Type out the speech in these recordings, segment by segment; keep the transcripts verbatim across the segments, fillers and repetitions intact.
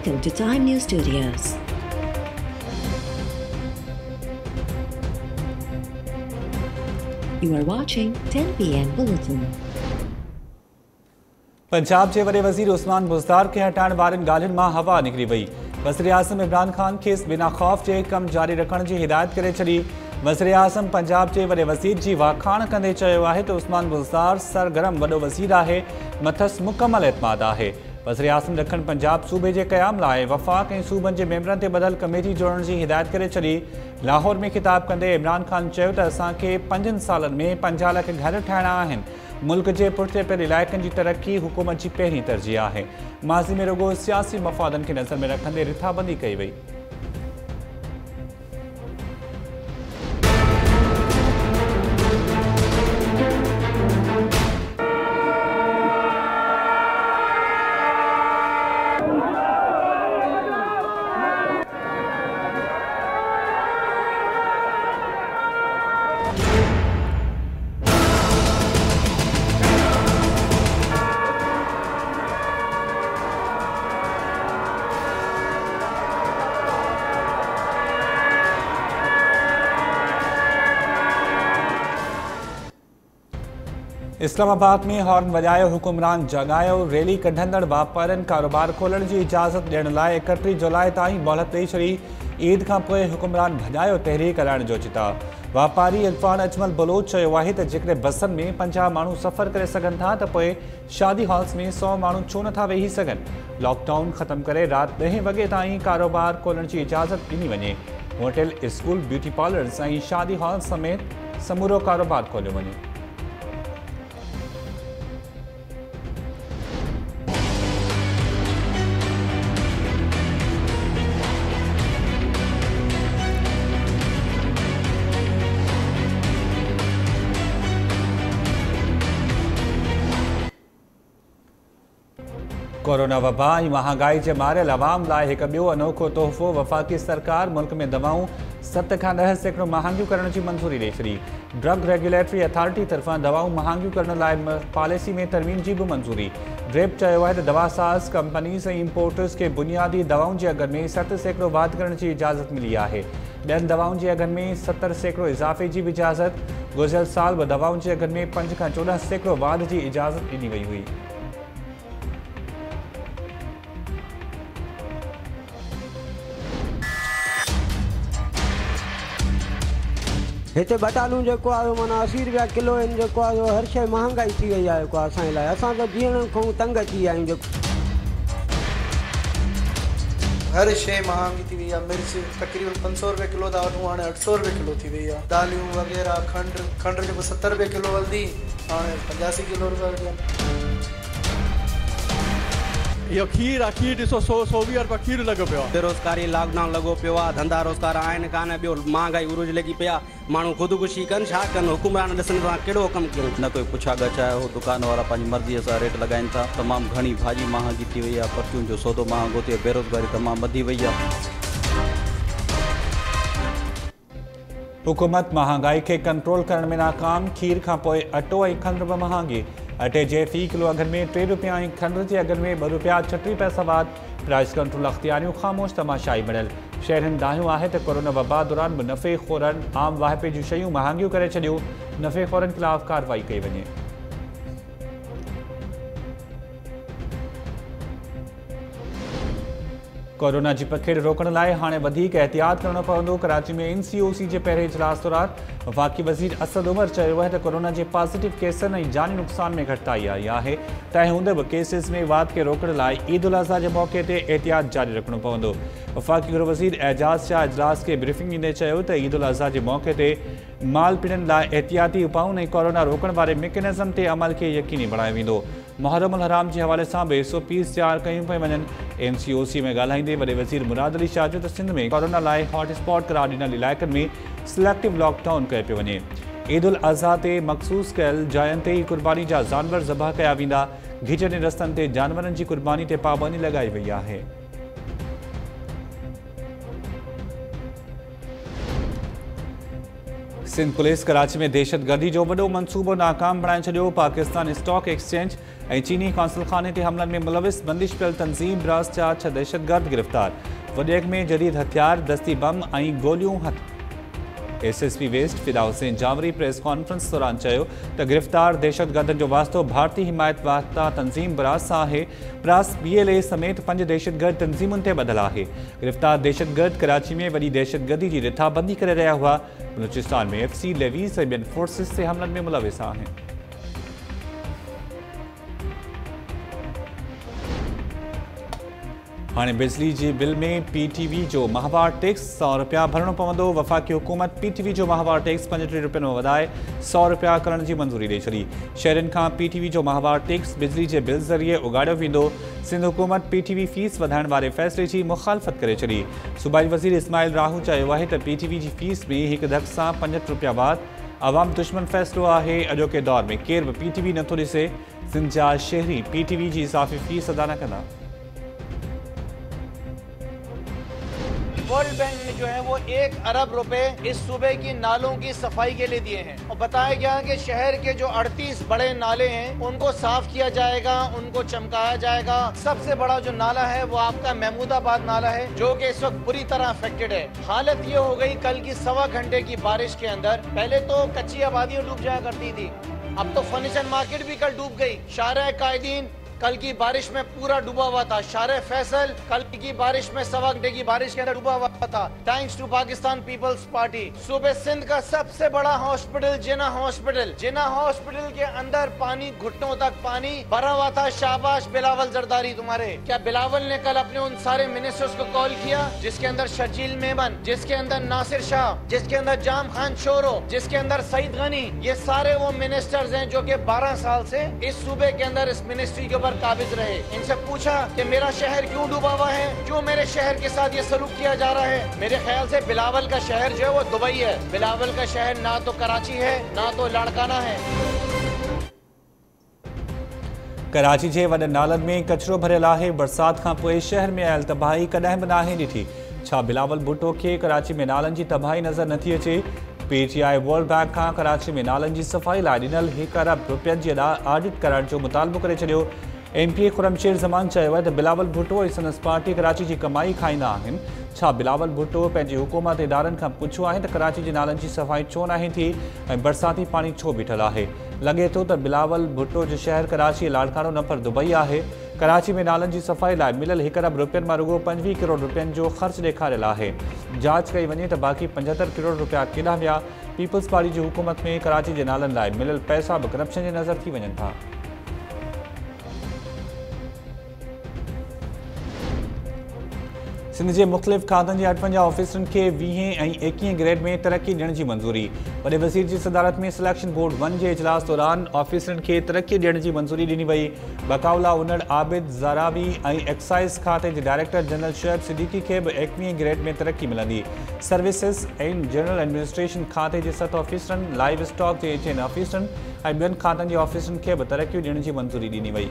Welcome to Time News Studios. You are watching ten p m Bulletin. Punjab के वॾे वज़ीर उस्मान बुज़दार के हटाइण वारनि ॻाल्हियुनि मां हवा निकिरी वई। वज़ीर आज़म इमरान ख़ान खेसि बिना ख़ौफ़ जे कमु जारी रखण जी हिदायत करे छॾी। वज़ीर आज़म पंजाब के वॾे वज़ीर जी वाखाण कंदे चयो आहे त उस्मान बुज़दार सरगर्म वॾो वज़ीर आहे, मथसि मुकमल एतमाद आहे। वज़ीर आज़म ॾखण पंजाब सूबे के क़याम लाइ वफ़ाक़ ऐं सूबनि जे मेंबरनि ते ॿधल कमेटी जोड़ण जी हिदायत करे छॾी। लाहौर में ख़िताब कंदे इमरान ख़ान चयो त असांखे पंजनि सालनि में पंजाह लख घर ठाहिणा आहिनि। मुल्क के पुठिते पियल इलाइक़नि जी तरक्की हुकूमत की पहिरीं तरजीह आहे। माज़ी में रुगो सियासी मफ़ादनि खे नज़र में रखंदे रिथाबंदी कई वई। इस्लामाबाद में हॉर्न वजायो हुक्मरान जगायो। रैली कढंदड़ वापारियुनि कारोबार खोलण की इजाज़त ॾियण लाइ एकटीह जुलाई ताईं मोहलत ॾेई छॾी। ईद खां पोइ हुक्मरान भॼायो तहरीक हलाइण जो चिताब। वापारी अगवान अजमल बलोच चयो आहे त जेकॾहिं बसनि में पंजाह माण्हू सफ़र करे सघनि था त पोइ शादी हॉल्स में सौ माण्हू छो नथा वेही सघनि। लॉकडाउन ख़त्म करे राति ॾहें वॻे ताईं कारोबार खोलण जी इजाज़त ॾिनी वञे। होटल, स्कूल, ब्यूटी पार्लर्स ऐं शादी हॉल समेत समूरो कारोबार खोलियो वञे। कोरोना वबा ऐं महांगाई के मारियल अवाम लाइ हिकु ॿियो अनोखो तोहफ़ो। वफ़ाक़ी सरकार मुल्क में दवाऊं सत खां ॾह सैकड़ो महांगियूं करण की मंज़ूरी ॾेई छॾी। ड्रग रेगुलेटरी अथॉरिटी तरफ़ां दवाऊं महांगियूं करण लाइ पॉलिसी में तरमीम की भी मंज़ूरी। ड्रेप चयो आहे त दवासाज़ कंपनीज़ ऐं इम्पोर्टर्स के बुनियादी दवाउनि जे अघनि में सत सैकड़ो वाधि करण की इजाज़त मिली आहे। ॿियनि दवाउनि जे अघनि में सतरि सैकड़ो इज़ाफ़े की भी इजाज़त। गुज़िरियल साल बि दवाउनि जे अघनि में पंज खां चोॾहं सैकड़ो वाधि की इजाज़त ॾिनी वई हुई। हिते बटालू जो आहे माना असी रुपया किलो आहिनि। जेको आहे हर शइ महांगाई थी वई आहे। जेको असांजे लाइ असां त जीअण खां तंग अची विया आहियूं। हर शइ महांगी थी वई आहे। मिर्च तक़रीबन पंज सौ रुपये किलो था वठूं, हाणे अठ सौ रुपये किलो थी वई आहे। दालियूं वग़ैरह खंड खंड जेको सतरि रुपये किलो हलंदी हाणे पंजासी किलो रुपया वठी। यो खीर आहे, खीर ॾिसो सौ सौ वीह रुपया खीर लॻो पियो आहे। बेरोज़गारी लॉकडाउन लॻो पियो आहे, धंधा रोज़गार आहिनि कान, ॿियो महांगाई उरूज लॻी पिया, माण्हू ख़ुदिकुशी कनि छा कनि। हुकुमरान ॾिसनि था कहिड़ो कमु कयूं। न कोई पुछा गछ आहे, हो दुकान वारा पंहिंजी मर्ज़ीअ सां रेट लॻाइनि था। तमामु घणी भाॼी महांगी थी वई आहे, परचून जो सौदो महांगो थी, बेरोज़गारी तमामु वधी वई आहे। हुकूमत महांगाई के कंट्रोल करण में नाकाम। खीर खां पोइ अटो ऐं खंड बि महांगी। अटे जे फी किलो अघनि में टे रुपया ऐं खंड जे अघनि में ॿ रुपया छटीह पैसा वाधि। Price control अख़्तियारियूं ख़ामोश तमाशाई बणियल। शहरनि दाहियो आहे त कोरोना वबा दौरान बि नफ़े खोरनि आम वाहिपे जूं शयूं महांगियूं करे छॾियूं। नफ़े खोरनि ख़िलाफ़ कार्रवाई कई वञे। कोरोना की पखेड़ रोकण लाइ हाणे वधीक एहतियात करणो पवंदो। कराची में एन सी ओ सी के पहिरें इजलास दौरान वफ़ाक़ी वज़ीर असद उमर चयो आहे त कोरोना के पॉजिटिव केसनि ऐं जानी नुक़सान में घटिताई आई आहे। तंहिं हूंदे बि केसिस में वाध के रोकण लाइ ईद उल अज़हा के मौक़े ते एहतियात जारी रखणो पवंदो। वफ़ाक़ी गृह वज़ीर एजाज़ शाह इजलास के ब्रीफिंग ॾींदे चयो त ईद उल अज़हा के मौक़े ते माल पीढ़नि लाइ एहतियाती उपाउनि ऐं कोरोना रोकण वारे मैकेनिज़म ते अमल के यकीनी बणायो वेंदो। मुहर्रम उल हराम के हवाले से भी एस ओ पीज़ तैयार कयूं पियूं वञनि। एन सी ओ सी में ॻाल्हाईंदे वॾे वज़ीर मुराद अली शाह चयो त सिंध में कोरोना लाइ हॉटस्पॉट करार ॾिनल इलाइक़नि में सिलेक्टिव लॉकडाउन कयो पियो वञे। ईद उल अज़हा ते मख़सूस कयल जायुनि ते ई कुर्बानी जा जानवर ज़बह कया वेंदा। घिजनि रस्तनि ते जानवरनि की कुर्बानी ते पाबंदी लगाई वई आहे। सिंध पुलिस कराची में दहशतगर्दी जो वॾो मंसूबो नाकाम बणाए छॾियो। पाकिस्तान स्टॉक एक्सचेंज ऐं चीनी कौंसलखाने ते हमलनि में मुलविस बंदिश पियल तंज़ीम ब्रास जा छह दहशतगर्द गिरफ़्तार। वॾेक में जदीद हथियार, दस्ती बम ऐं गोलियूं हथ। एस एस पी वेस्ट फिदा हुसैन जावरी प्रेस कॉन्फ्रेंस दौरान चयो त गिरफ़्तार दहशतगर्दनि जो वास्तो भारतीय हिमायत वास्ता तंज़ीम ब्रास सां आहे। ब्रास बी एल ए समेत पंज दहशतगर्द तंज़ीमुनि ते ॿधल आहे। गिरफ़्तार दहशतगर्द कराची में वॾी दहशतगर्दी जी रिथाबंदी करे रहिया हुआ। बलूचिस्तान में एफ सी लेवीज़ ऐं ॿियनि फोर्सिस ते हमलनि में मुलविस आहिनि। हाणे बिजली जे बिल में पी टी वी जो माहवार टैक्स सौ रुपया भरणो पवंदो। वफ़ाक़ी हुकूमत पी टी वी जो माहवार टैक्स पंजटीह रुपयनि में वधाए सौ रुपया करण जी मंज़ूरी ॾेई छॾी। शहरनि खां पी टी वी जो माहवार टैक्स बिजली जे बिल ज़रिए उगाड़ियो वेंदो। सिंध हुकूमत पी टी वी फीस वधाइण वारे फ़ैसिले जी मुख़ालफ़त करे छॾी। सूबाई वज़ीर इस्माइल राहू चयो आहे त पी टी वी जी फीस में हिकु धक सां पंजहठि रुपया वाध अवाम दुश्मन फ़ैसिलो आहे। अॼोके दौर में केर बि पी टी वी नथो ॾिसे। सिंध जा शहरी पी टी वी जी इज़ाफ़ी फीस अदा न कंदा। वर्ल्ड बैंक ने जो है वो एक अरब रुपए इस सूबे की नालों की सफाई के लिए दिए हैं और बताया गया कि शहर के जो अड़तीस बड़े नाले हैं उनको साफ किया जाएगा, उनको चमकाया जाएगा। सबसे बड़ा जो नाला है वो आपका महमूदाबाद नाला है जो कि इस वक्त बुरी तरह अफेक्टेड है। हालत ये हो गई कल की सवा घंटे की बारिश के अंदर, पहले तो कच्ची आबादियां डूब जाया करती थी, अब तो फर्नीचर मार्केट भी कल डूब गई। शाहरा कायदीन कल की बारिश में पूरा डूबा हुआ था। शाहरा फैसल कल की बारिश में सवा घंटे की बारिश के अंदर डूबा हुआ था। Thanks to Pakistan Peoples Party. सूबे सिंध का सबसे बड़ा hospital Jinnah hospital Jinnah hospital के अंदर पानी घुटनों तक पानी भरा हुआ था। शाबाश बिलावल जरदारी तुम्हारे। क्या बिलावल ने कल अपने उन सारे मिनिस्टर्स को कॉल किया जिसके अंदर शर्जील मेमन, जिसके अंदर नासिर शाह, जिसके अंदर जाम खान शोरो, जिसके अंदर सईद गनी, ये सारे वो मिनिस्टर्स हैं जो कि बारह साल से इस सूबे के अंदर इस मिनिस्ट्री के काबिज रहे। इनसे पूछा कि मेरा शहर क्यों डूबा हुआ है, क्यों मेरे शहर के साथ ये सलूक किया जा रहा है। मेरे ख्याल से बिलावल का शहर जो है वो दुबई है। बिलावल का शहर ना तो कराची है ना तो लाड़काना है। कराची जे वॾनि नालनि में कचरो भरियल आहे। बरसात खां पोइ शहर में आयल तबाही कॾहिं बि नाहे ॾिठी। छा बिलावल भुट्टो खे कराची में नालनि जी तबाही नज़र नथी अचे? P T I world bank खां कराची में नालनि जी सफ़ाई लाइ ॾिनल हिकु अरब रुपयनि जी ऑडिट करण जो मुतालबो करे छॾियो। एम पी ए खुरमशेर ज़मान चयो आहे त बिलावल भुट्टो ऐं संदसि पार्टी कराची जी कमाई खाईंदा आहिनि। छा बिलावल भुट्टो पंहिंजे हुकूमत इदारनि खां पुछियो आहे त कराची जे नालनि जी सफ़ाई छो नाहे थी ऐं बरसाती पाणी छो बीठल आहे? लॻे थो त बिलावल भुट्टो जो शहर कराची लाड़कानो न पर दुबई आहे। कराची में नालनि जी सफ़ाई लाइ मिलियल हिकु अरब रुपयनि मां रुगो पंजवीह करोड़ रुपयनि जो ख़र्च ॾेखारियल आहे। जांच कई वञे त बाक़ी पंजहतरि करोड़ रुपया केॾां विया? पीपल्स पार्टी जी हुकूमत में कराची जे नालनि लाइ मिलियल पैसा बि करप्शन जे नज़र थी वञनि था। सिंध जे मुख़्तलिफ़ खातनि जे अठवंजाह ऑफिसरनि खे वीह ऐं एकवीह ग्रेड में तरक्की ॾियण जी मंज़ूरी। वॾे वज़ीर जी सदारत में सिलेक्शन बोर्ड वन जे इजलास दौरान ऑफिसरनि खे तरक्की ॾियण जी मंज़ूरी ॾिनी वई। बकाउला उनड़ आबिद ज़रावी ऐं एक्साइज़ खाते जे डायरेक्टर जनरल शुएब सिद्दीकी खे बि एकवीह ग्रेड में तरक्की मिलंदी। सर्विसिस ऐं जनरल एडमिनिस्ट्रेशन खाते जे सत ऑफिसरनि, लाइव स्टॉक जे चइनि ऑफिसरनि ऐं ॿियनि खातनि जे ऑफिसरनि खे बि तरक्की ॾियण जी मंज़ूरी ॾिनी वई।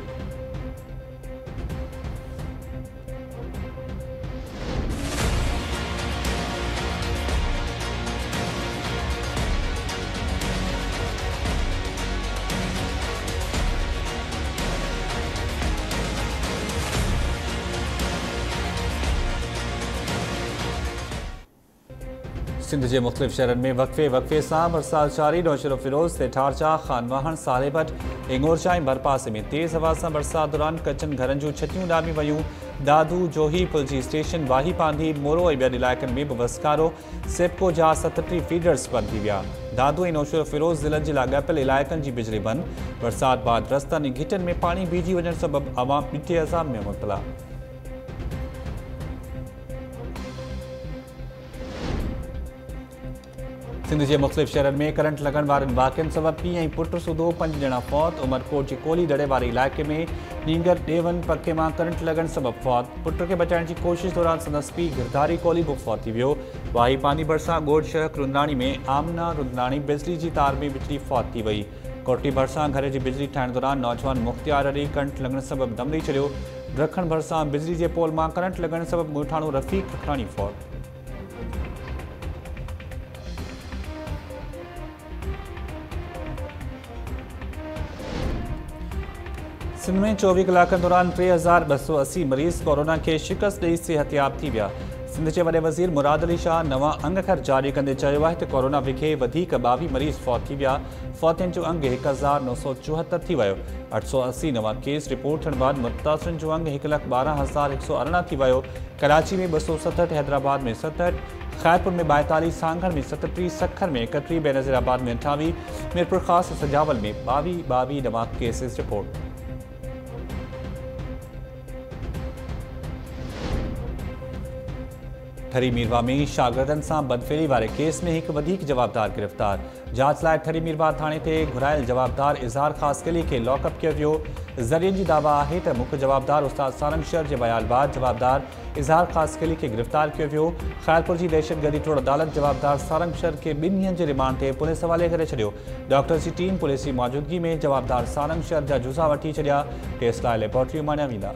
सिंध के मुख्तलिफ़ शहरन में वक़फ़े वक़फ़े सां बरसात जारी। नौशरो फिरोज़ ते ठारचा, खानवाहन, सालेभट, इंगोरचा ऐं भरपासे में तेज़ हवा सां बरसात दौरान कचनि घरनि जूं छतियूं उॾामी वयूं। दादू, जोही, पुलजी स्टेशन, वाही पांधी, मोरो ऐं ॿियनि इलाइक़नि में बि वसकारो। सेप्को जा सतटीह फीडर्स बंदि थी विया। दादू ऐं नौशरो फिरोज़ ज़िलनि जे लाॻापियल इलाइक़नि जी बिजली बंदि। बरसात बाद रस्तनि ऐं घिटनि में पाणी बीहजी वञण सबबि अवाम ॾिठे अज़ाब में मुब्तला। सिंध के मुख्तलिफ़ शहरन में करंट लगन वारनि वाक़िअनि सबबि पीउ ऐं पुट सूधो पंज ॼणा फौत। उमरकोट जे कोली दड़े वारे इलाइक़े में नींगर ॾेवन पके मां करंट लगन सबबि फौत। पुट खे बचाइण जी कोशिश दौरान संदसि पीउ गिरधारी कोली बि फौत थी वियो। वाही पानी भरिसां गोड़ शहक रुंदाणी में आमना रुंदाणी बिजली जी तार में बिजली फौत थी वई। कोटली भरिसां घर जी बिजली ठाहिण दौरान नौजवान मुख़्तियार अली करंट लगण सबबि दम ॾेई छॾियो। रखण भरिसां बिजली जे पोल मां करंट लगण सबबि ॻोठाणो रफ़ीक रखणाणी फौत। सिंध में चौबीस कलाकनि दौरान टे हज़ार ॿ सौ असी मरीज़ कोरोना के शिकस्त ॾेई सिहतयाब थी विया। सिंध जे वॾे वज़ीर मुराद अली शाह नवां अंग खर जारी कंदे चयो आहे त कोरोना विखे वधीक ॿावीह मरीज़ फौत थी विया। फौतियुनि जो अंग हिकु हज़ार नौ सौ चोहतरि थी वियो। अठ सौ असी नवां केस रिपोर्ट थियण बाद मुतासिरनि जो अंग हिकु लख ॿारहं हज़ार हिकु सौ अरिड़हं थी वियो। कराची में ॿ सौ सतहठि, हैदराबाद में सतहठि, खैरपुर में ॿाएतालीह, सांगड़ में सतटीह, सखर में एकटीह, बेनज़ीराबाद में अठावीह, मीरपुर ख़ास सजावल में ॿावीह ॿावीह नवां केसिस रिपोर्ट। ठरी मीरवा में शागिर्दनि सां बदफेली वारे केस में हिकु वधीक जवाबदार गिरफ़्तार। जांच लाइ ठरी मीरवा थाणे ते घुरायल जवाबदार इज़हार ख़ासकली खे लॉकअप कयो वियो। ज़रियनि जी दावा आहे त मुख्य जवाबदार उस्ताद सारंगशर जे बयान बाद जवाबदार इज़हार ख़ासकली खे गिरफ़्तार कयो वियो। खैरपुर जी दहशतगर्दी टोड़ अदालत जवाबदार सारंगशर खे ॿिनि ॾींहंनि जे रिमांड ते पुलिस हवाले करे छॾियो। डॉक्टर्स जी टीम पुलिस जी मौजूदगी में जवाबदार सारंगशर जा जुज़ा वठी छॾिया। टेस्ट लाइ लेबोरेटरी मञिया वेंदा।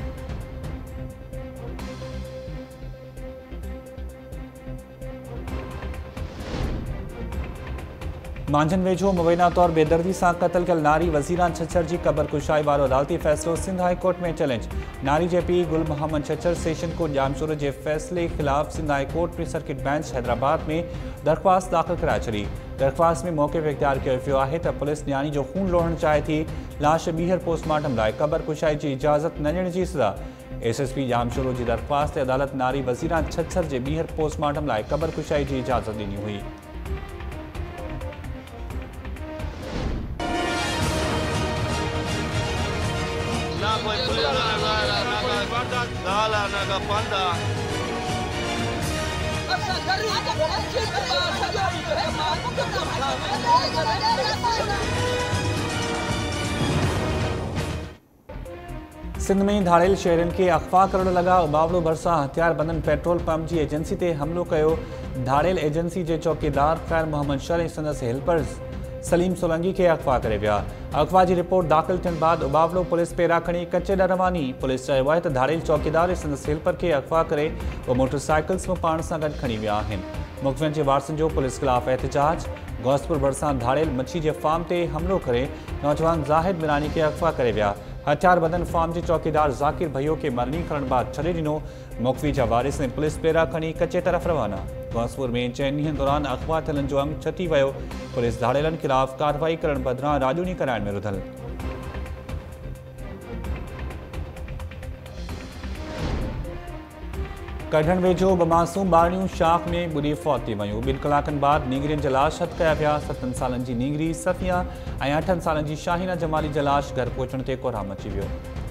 मांझन वेझो मुबैना तौर बेदर्दी सां क़त्ल कयल नारी वज़ीरान छछर जी क़बर कुशाई वारो अदालती फ़ैसिलो सिंध हाई कोर्ट में चैलेंज। नारी जे पीउ गुल मोहम्मद छछर सेशन कोर्ट जामशोर जे फ़ैसिले ख़िलाफ़ सिंध हाई कोर्ट में सर्किट बेंच हैदराबाद में दरख़्वास्त दाख़िल कराए छॾी। दरख़्वास्त में मौक़िफ़ इख्तियार कयो वियो आहे त पुलिस न्याणी जो खून लोढ़णु चाहे थी। लाश ॿीहर पोस्टमार्टम लाइ क़बर कुशाई जी इजाज़त न ॾियण जी सज़ा। एस एस पी जामशोर जी दरख़्वास्त ते अदालत नारी वज़ीरान छछर जे ॿीहर पोस्टमार्टम लाइ क़बर कुशाई जी इजाज़त ॾिनी हुई। सिंध में धाड़ेल शहरनि खे अगवा करण लॻा उबावड़ो भरिसां हथियार बंदन पेट्रोल पंप जी एजेंसी ते हमलो कयो। धाड़ेल एजेंसी जे चौकीदार ख़ैर मोहम्मद शर ऐं संदसि हेल्पर्स सलीम सोलंगी खे अगवा करे विया। अगवा जी रिपोर्ट दाख़िल थियण बाद उबावड़ो पुलिस पेरा खणी कचे ॾ रवानी। पुलिस चयो आहे त धाड़ेल चौकीदार ऐं संदसि हेल्पर खे अगवा करे उहे मोटरसाइकिल्स में पाण सां गॾु खणी विया आहिनि। मुख़बिरनि जे वारसनि जो पुलिस ख़िलाफ़ एहतजाज। गौसपुर भरिसां धाड़ेल मच्छी जे फार्म ते हमलो करे नौजवान ज़ाहिद मिरानी खे अगवा करे विया। हथियार बंदन फार्म जे चौकीदार ज़ाकिर भैयो खे मरनी करण बाद छॾे ॾिनो। मुख़बी जा वारिस ऐं पुलिस पेरा खणी कचे तरफ़ रवाना। गौसपुर में चइनि ॾींहंनि दौरान अगवा थियलनि जो अंग छती वियो। पुलिस धाड़ेलनि ख़िलाफ़ कार्रवाई करण बदिरां राजूनी कराइण में रुधल। कढण वेझो ॿ मासूम ॿारड़ियूं शाख में ॿुॾी फौत थी वियूं। ॿिनि कलाकनि बाद नींगरियुनि जा लाश हथ कया विया। सतनि सालनि जी नींगरी सफ़िया ऐं अठनि सालनि जी शाहीना जमाली जा लाश घर पहुचण ते कोराम अची वियो।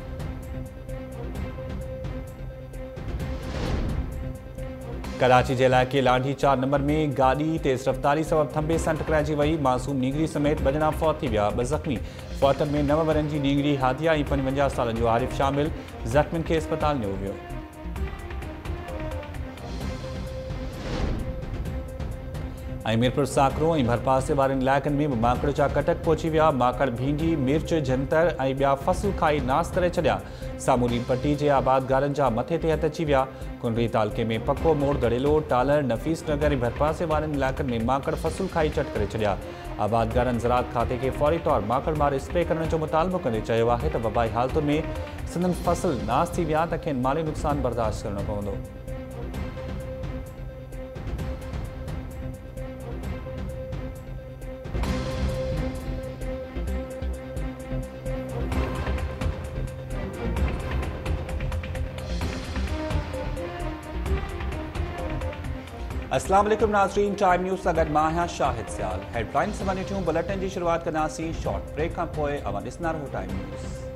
कराची जे इलाइक़े लांढी चार नंबर में गाॾी तेज़ रफ़्तारी सबबि थंभे सां टकराइजी वई। मासूम नींगरी समेत ॿ ॼणा फौत थी विया। ॿ ज़ख़्मी। फौतनि में नव वरनि जी नींगरी हादिया ऐं पंजवंजाह सालनि जो आरिफ़ शामिल। ज़ख़्मियुनि खे अस्पताल ॾिनो वियो। ऐं मीरपुर साकरो ऐं भरपासे वारनि इलाइक़नि में माकड़ जा कटक पहुची विया। माकड़ भींडी, मिर्च, जंतर ऐं ॿिया फसल खाई नास करे छॾिया। सामूरी पट्टी जे आबादगारनि जा मथे ते हथ अची विया। कुंडली तालके में पको मोड़, दड़ेलो, टालर, नफ़ीस नगर ऐं भरपासे वारनि इलाइक़नि में माकड़ फसल खाई चट करे छॾिया। आबादगारनि ज़राअत खाते खे फौरी तौर माकड़ मारे स्प्रे करण जो मुतालबो कंदे चयो आहे त वबाई हालतुनि में संदन फसल नास थी विया त खेनि माली नुक़सान बर्दाश्त करणो पवंदो। अस्सलाम वालेकुम नाज़रीन, टाइम न्यूज़ सां गॾु मां आहियां शाहिद सियाल। हेडलाइन्स वञे थियूं बुलेटिन जी शुरूआत कंदासीं शॉर्ट ब्रेक खां पोइ। अवां ॾिसंदा रहो टाइम न्यूज़।